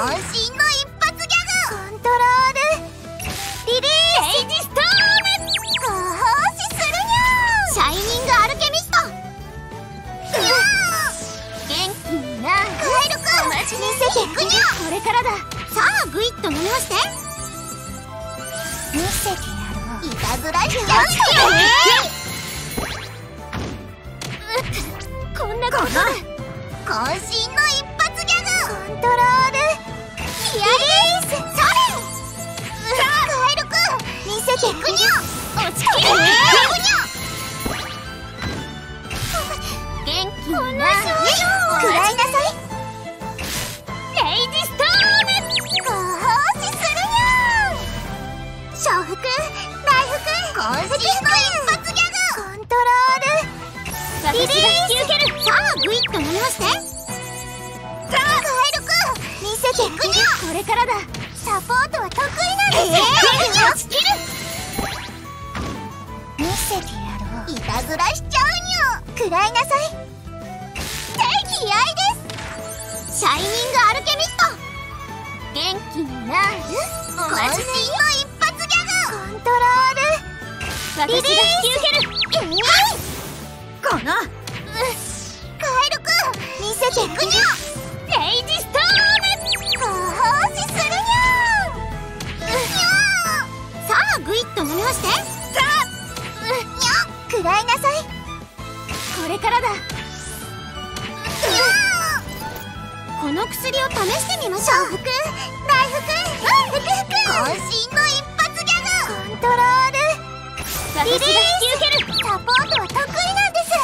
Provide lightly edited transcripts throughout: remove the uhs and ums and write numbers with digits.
渾身の一発ギャグ。コントロールリリース。レイジストーム。ご奉仕するにゃ。シャイニングアルケミスト。元気にな。カエルくん見せてくにゃ。これからだ。さあグイッと飲みまして。見せてやろう。いたずらしちゃうよ。こんなことだ。渾身の一発ギャグ。コントロール気合いです。それ。カエルくん見せてくにゃ。落ちきれ。元気にな。食らいなさい。レイジストーム。ご奉仕するにゃ。笑福大福渾身の一発ギャグ。コントロールリリース。さあグイッと飲みまして。カエルくん見せてくにゃ。これからだ。サポートは得意なんです。落ちきる。見せてやろう。いたずらしちゃうにゃ。食らいなさい。気合いです。シャイニングアルケミスト。元気になる。渾身の一発ギャグ。コントロールリリース。私が引き受ける。このカエルくん見せてくにゃ。レイジストーム。ご奉仕するにゃ。さあグイッと飲みまして。さあ食らいなさい。これからだ。この薬を試してみましょう。福大福渾身の一発ギャグ。コントロールリリース。サポートは得意なんです。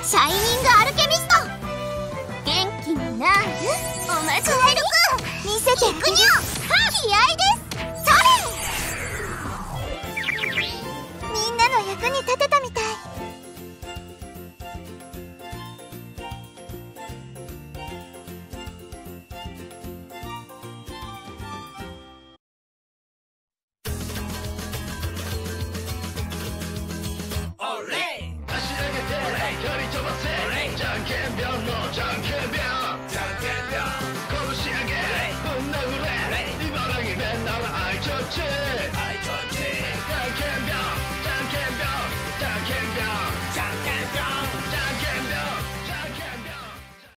シャイニングアルケミスト。元気になる。お待ち。カエルくん見せてくにゃ。気合いです。それ。みんなの役に立てたみたい。 拳上げぶん殴れ茨城弁なら愛ちょち